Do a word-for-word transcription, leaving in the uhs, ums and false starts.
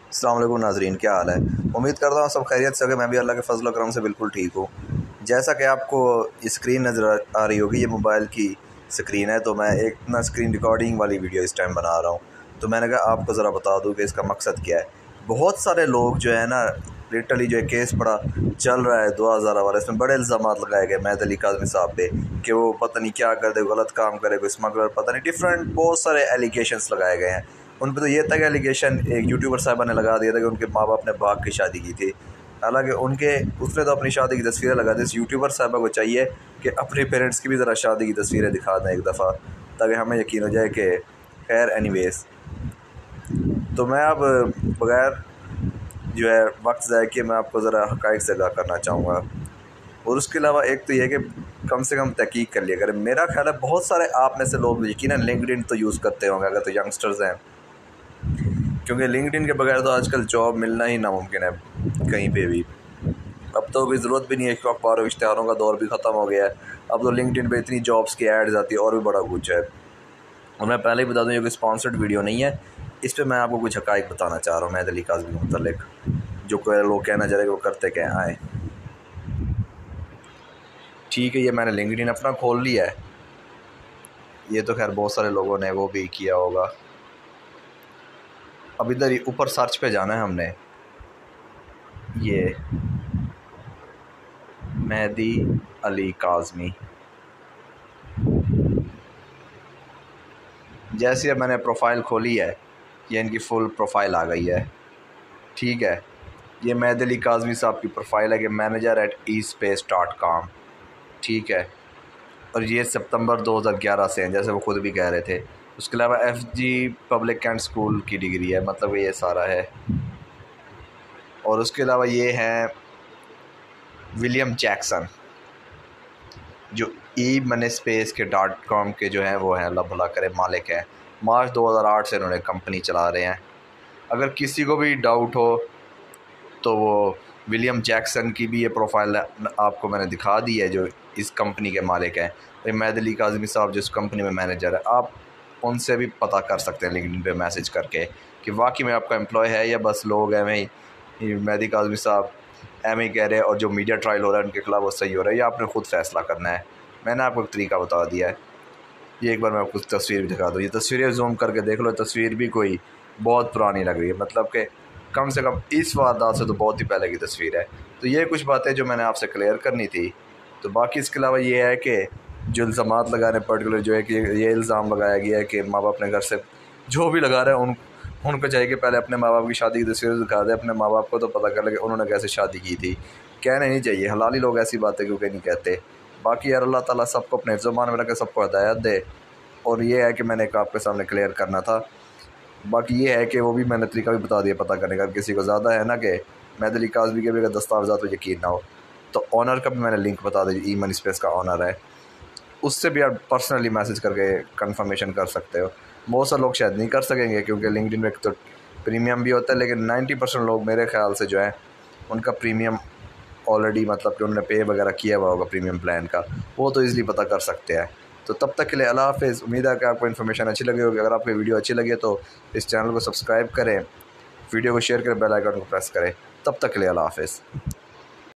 अस्सलाम वालेकुम नाज़रीन, क्या हाल है। उम्मीद करता हूँ सब खैरियत से होंगे। मैं भी अल्लाह के फजल करम से बिल्कुल ठीक हूँ। जैसा कि आपको स्क्रीन नज़र आ रही होगी, ये मोबाइल की स्क्रीन है। तो मैं एक ना स्क्रीन रिकॉर्डिंग वाली वीडियो इस टाइम बना रहा हूँ। तो मैंने कहा आपको ज़रा बता दूँ कि इसका मकसद क्या है। बहुत सारे लोग जो है ना, लिटरली जो है केस बड़ा चल रहा है दो हज़ार वाला, इसमें बड़े इल्ज़ाम लगाए गए मेहदी अली काज़मी साहब पे कि वो पता नहीं क्या कर दे, गलत काम करे, कोई स्मगलर, पता नहीं डिफरेंट बहुत सारे एलिगेशंस लगाए गए हैं। उन पर तो ये तक एलिगेशन एक यूट्यूबर साहबा ने लगा दिया था कि उनके माँ बाप ने भाग की शादी की थी। हालांकि उनके उसने तो अपनी शादी की तस्वीरें लगा दी। इस यूट्यूबर साहबा को चाहिए कि अपने पेरेंट्स की भी ज़रा शादी की तस्वीरें दिखा दें एक दफ़ा, ताकि हमें यकीन हो जाए कि खैर एनीवेज। तो मैं अब बगैर जो है वक्त ज़ाय किए मैं आपको ज़रा हक़ाइक़ से आगाह करना चाहूँगा। और उसके अलावा एक तो ये है कि कम से कम तहकीक कर लिया करें। मेरा ख्याल है बहुत सारे आप में से लोग यकीनन लिंक्डइन तो यूज़ करते होंगे, अगर तो यंगस्टर्स हैं, क्योंकि लिंक्डइन के बगैर तो आजकल जॉब मिलना ही नामुमकिन है कहीं पे भी। अब तो कोई ज़रूरत भी नहीं है कि अखबारों इश्तिहारों का दौर भी ख़त्म हो गया है। अब तो लिंक्डइन पे इतनी जॉब्स की एड्स आती है और भी बड़ा कुछ है। और मैं पहले ही बता दूँ, ये कोई स्पॉन्सर्ड वीडियो नहीं है। इस पर मैं आपको कुछ हक़ाइक़ बताना चाह रहा हूँ मेहदी अली काज़मी के मुतल्लिक़, जो कोई लोग कहना चाह रहे कि वो करते क्या आए। ठीक है, ये मैंने लिंक्डइन अपना खोल लिया है। ये तो खैर बहुत सारे लोगों ने वो भी किया होगा। अब इधर ऊपर सर्च पे जाना है हमने, ये मेहदी अली काज़मी। जैसे अब मैंने प्रोफाइल खोली है, ये इनकी फुल प्रोफाइल आ गई है। ठीक है, ये मेहदी अली काज़मी साहब की प्रोफाइल है कि manager at e space dot com. ठीक है, और ये सितंबर दो हज़ार ग्यारह से हैं, जैसे वो खुद भी कह रहे थे। उसके अलावा F G public and school की डिग्री है, मतलब ये सारा है। और उसके अलावा ये हैं विलियम जैक्सन, जो ई मनी स्पेस के डॉट कॉम के जो हैं वो हैं, अल्लाह भला करे, मालिक हैं। मार्च दो हज़ार आठ से उन्होंने कंपनी चला रहे हैं। अगर किसी को भी डाउट हो तो वो विलियम जैक्सन की भी ये प्रोफाइल आपको मैंने दिखा दी है, जो इस कंपनी के मालिक हैं। ये मेहदी अली काज़मी साहब जिस कंपनी में मैनेजर है, आप उनसे भी पता कर सकते हैं लिंक्डइन पे मैसेज करके कि वाकई में आपका एम्प्लॉय है या बस लोग हैं ही मेहदी काज़मी साहब एम ही कह रहे हैं और जो मीडिया ट्रायल हो रहा है उनके खिलाफ वो सही हो रहा है, या आपने खुद फैसला करना है। मैंने आपको एक तरीका बता दिया है। ये एक बार मैं आपको तस्वीर भी दिखा दूँ। ये तस्वीरें जूम करके देख लो, तस्वीर भी कोई बहुत पुरानी लग रही है, मतलब कि कम से कम इस वारदात से तो बहुत ही पहले की तस्वीर है। तो ये कुछ बातें जो मैंने आपसे क्लियर करनी थी। तो बाकी इसके अलावा ये है कि जो इल्ज़ामात लगा रहे हैं, पर्टिकुलर जो है कि ये इल्ज़ाम लगाया गया है कि माँ बाप अपने घर से जो भी लगा रहे हैं उन उनको चाहिए कि पहले अपने माँ बाप की शादी की तस्वीर दिखा दे। अपने माँ बाप को तो पता कर ले कि उन्होंने कैसे शादी की थी। कहने नहीं चाहिए, हलाली लोग ऐसी बातें क्योंकि नहीं कहते। बाकी यार अल्लाह ताला सबको अपने ज़ुबान में रख के सबको हिदायत दे। और ये है कि मैंने एक आपके सामने क्लियर करना था। बाकी ये है कि वो भी मैंने तरीका भी बता दिया पता करने का। किसी को ज़्यादा है ना कि मेहदी अली काज़मी के भी अगर दस्तावेज़ात पर यकीन ना हो तो ऑनर का भी मैंने लिंक बता दिया, ई मनी स्पेस का ऑनर है, उससे भी आप पर्सनली मैसेज करके कंफर्मेशन कर सकते हो। बहुत सारे लोग शायद नहीं कर सकेंगे क्योंकि लिंक्डइन में तो प्रीमियम भी होता है, लेकिन नाइन्टी परसेंट लोग मेरे ख्याल से जो है उनका प्रीमियम ऑलरेडी, मतलब कि उन्होंने पे वगैरह किया हुआ होगा प्रीमियम प्लान का, वो तो ईज़िली पता कर सकते हैं। तो तब तक के लिए अल्लाह हाफ़िज़। उम्मीद है कि आपको इन्फॉर्मेशन अच्छी लगी होगी। अगर आपको वीडियो अच्छी लगी तो इस चैनल को सब्सक्राइब करें, वीडियो को शेयर करें, बेल आइकन को प्रेस करें। तब तक के लिए अल्लाह हाफ़िज़।